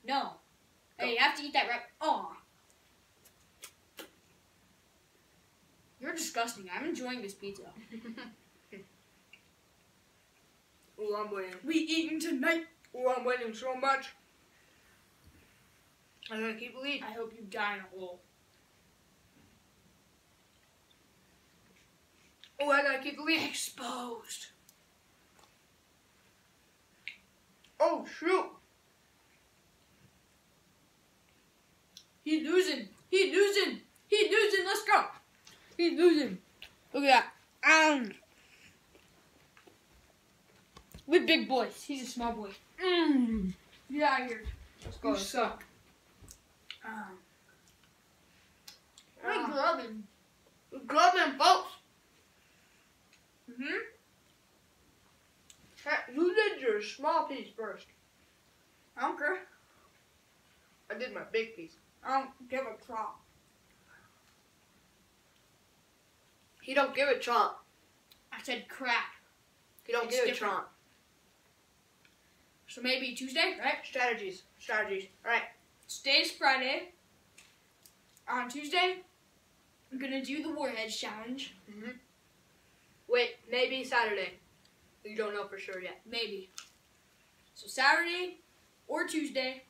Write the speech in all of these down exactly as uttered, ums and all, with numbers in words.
No. Go. Hey, you have to eat that right. Oh. You're disgusting. I'm enjoying this pizza. Ooh, I'm waiting. We eating tonight. Ooh, I'm waiting so much. I'm gonna keep eating. I hope you die in a hole. Oh, I gotta keep eating. Exposed. Oh, shoot. He losing. He losing. He losing. Let's go. He losing. Look at that. Um. We're big boys. He's a small boy. Mmm. Get out of here. Let's go. You Let's suck. Um. We're Ah. grubbing. go. Grubbing, folks. Mm-hmm. Hey, you did your small piece first. I don't care. I did my big piece. I don't give a crap. He don't give a chomp. I said crap. He don't It's give different. a chomp. So maybe Tuesday, right? Strategies. Strategies. Alright. Today's Friday. On Tuesday, I'm gonna do the Warheads challenge. Mm-hmm. Wait, maybe Saturday. You don't know for sure yet. Maybe. So Saturday or Tuesday.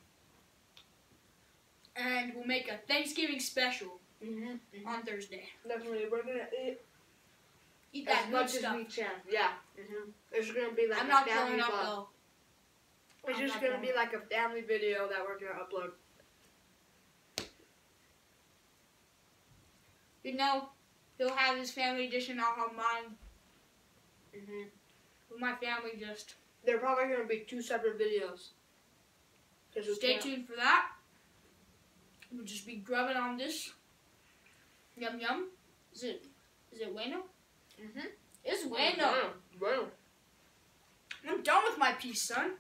And we'll make a Thanksgiving special Mm-hmm. on Thursday. Definitely, we're gonna eat Eat that as good much stuff. as we can. Yeah. Mm-hmm. There's gonna be like I'm a not family throwing up vlog. though. It's I'm just not gonna throwing be like a family video that we're gonna upload. You know, he'll have his family edition. I'll have mine. Mm-hmm. With my family just. They're probably gonna be two separate videos. 'Cause we Stay can't- tuned for that. We'll just be grubbing on this. Yum yum. Is it? Is it bueno? Mm-hmm. It's bueno. Bueno. Bueno. I'm done with my piece, son.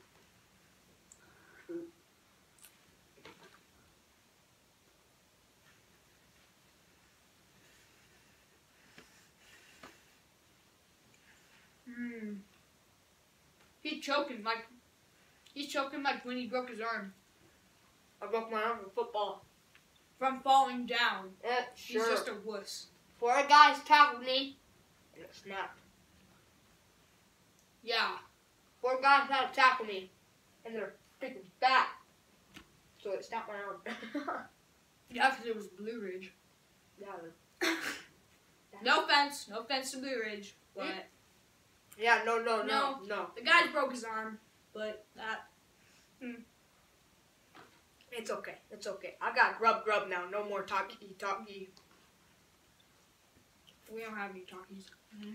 Mm. He's choking like he's choking like when he broke his arm I broke my arm in football. from falling down. Yeah, He's sure. just a wuss. Four guys tackled me. And it snapped. Yeah. Four guys had to tackle me. And they're freaking fat. So it snapped my arm. Yeah, because it was Blue Ridge. yeah, No offense, no offense to Blue Ridge, but yeah, no, no, no, No. no. the guy broke his arm. But that It's okay. It's okay. I got grub grub now. No more talkie talkie. we don't have any talkies. I'm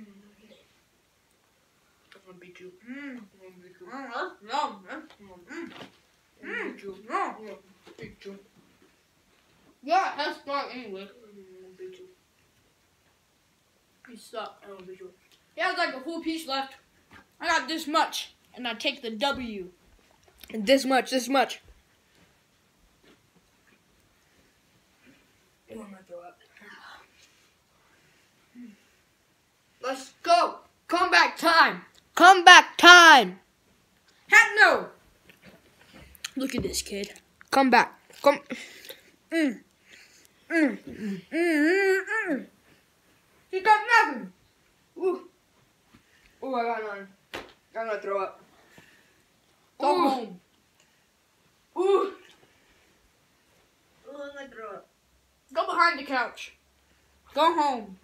gonna beat you. Mm. I'm gonna beat you. Mm, that's yum, man. I'm gonna beat you. Mm. I'm gonna beat you. Yeah, that's fine anyway. I'm gonna beat you. You suck. I'm gonna beat you. He has like a whole piece left. I got this much, and I take the W. And this much, this much. Oh, I'm gonna throw up. Let's go. Comeback time. Comeback time. Heck no! Look at this kid. Come back. Come. Mm. Mm. Mm. Mm. Mm. He got nothing. Ooh. Ooh, I got none. I'm gonna throw up. Go Ooh. home. Ooh. Ooh, I'm gonna throw up. Go behind the couch. Go home.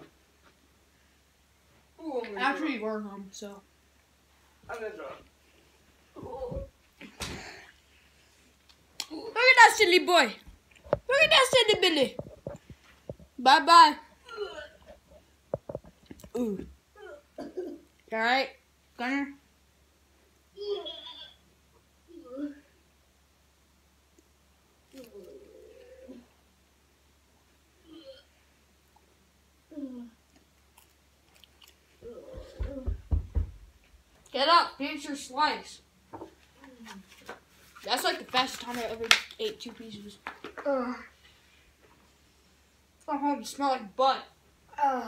Ooh, I'm gonna Actually, we're home, so. throw up. I'm gonna throw up. Look at that silly boy. Look at that silly Billy. Bye bye. Ooh. Alright, Gunner. Get up, finish your slice. That's like the fastest time I ever ate two pieces. Ugh. Go home, you smell like butt. Ugh.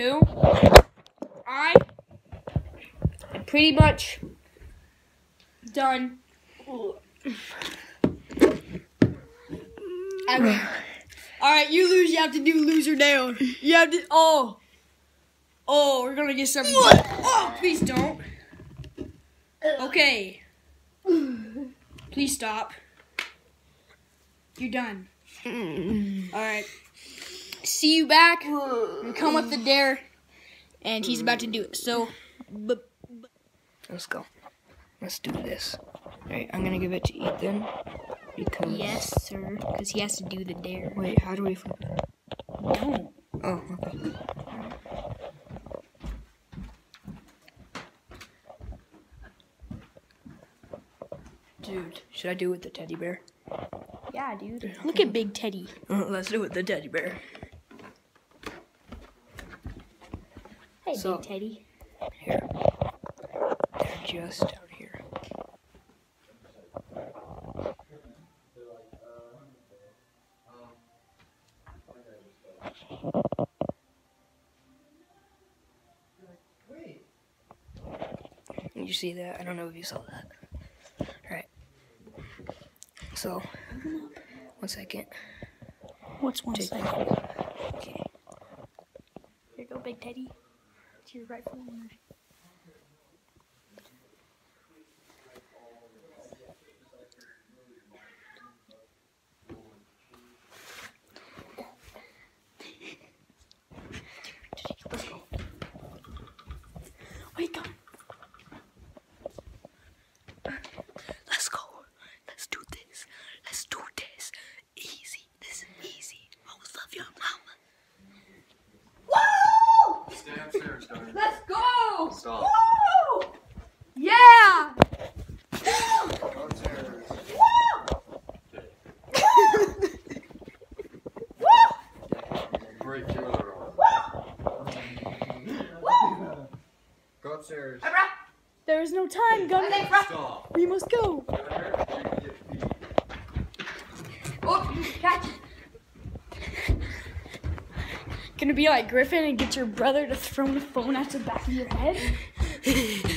Anywho, I am pretty much done. Done. Alright, you lose. You have to do loser down. You have to. Oh. Oh, we're gonna get some. Oh, please don't. Okay. Please stop. You're done. Alright. See you back. You come with the dare. And he's about to do it. So, b- b- let's go. Let's do this. Alright, I'm gonna give it to Ethan. Because. yes, sir. Because he has to do the dare. Wait, how do we flip it? No. Oh, okay. Dude, should I do it with the teddy bear? Yeah, dude. Look at Big Teddy. Uh, let's do it with the teddy bear. Hey, So- Big Teddy. Here. They're just down here. Did you see that? I don't know if you saw that. Alright. So, one second. What's one Take second? Okay. Here you go, Big Teddy. To your rightful owner. Wake up. Let's go. Let's do this. Let's do this. Easy. This is easy. Always love your mama. Woo! Stay upstairs, Donnie. Let's go! Stop. Woo! Yeah! Go upstairs. Break your other arm. Go upstairs. Hey, bro. There is no time, Gunner. Hey, bro. Stop. We must go. Get over here. You can get beat. Oh, you catch it. Gonna be like Griffin and get your brother to throw the phone at the back of your head? Do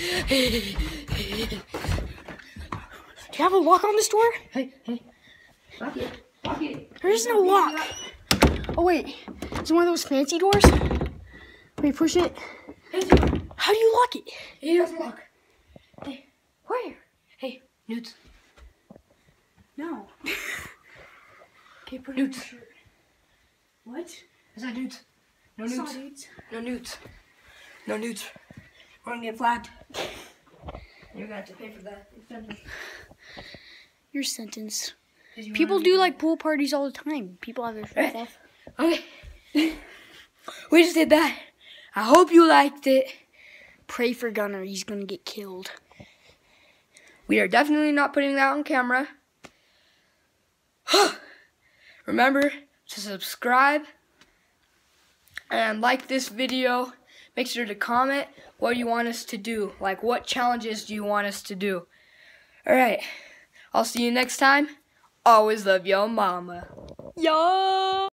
you have a lock on this door? Hey, hey. Lock it. Lock it. There is no lock. Oh wait, it's one of those fancy doors. Wait, push it. How do you lock it? He doesn't lock. Where? Hey, Newt. No. Okay, put it on your shirt. What? Is that Newt? No It's Newt. not it. No Newt. No Newt. We're gonna get flagged. You're gonna have to pay for that. Your sentence. You People wanna- do like pool parties all the time. People have their shirts off. Okay. We just did that. I hope you liked it. Pray for Gunner. He's gonna get killed. We are definitely not putting that on camera. Remember to subscribe and like this video. Make sure to comment what you want us to do. Like, what challenges do you want us to do? Alright. I'll see you next time. Always love your mama. Yo!